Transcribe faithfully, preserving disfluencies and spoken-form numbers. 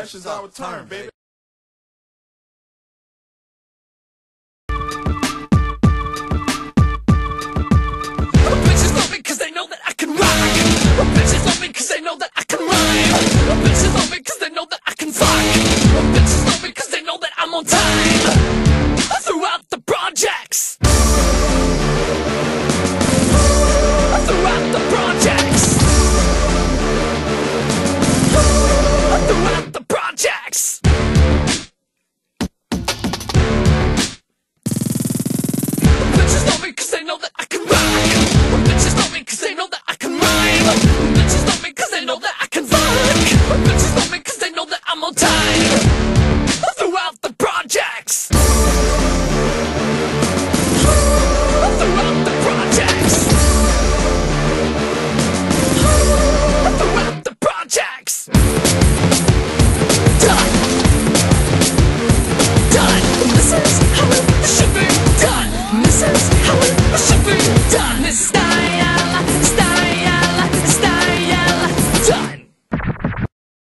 questions I would turn, baby. Bitches love me cause they know that I can rock. Bitches love me cause they know that I can rhyme. Bitches love me cause they know that I can fuck. Bitches love me cause they know that I'm on time throughout the projects. Throughout the projects. Throughout the projects. Bitches love me cause they know that I can rock. Bitches love me cause they know that I can rhyme. Bitches love me cause they know that I can fuck. Bitches love me cause they know that I'm on time throughout the projects. Throughout the projects. Throughout the projects.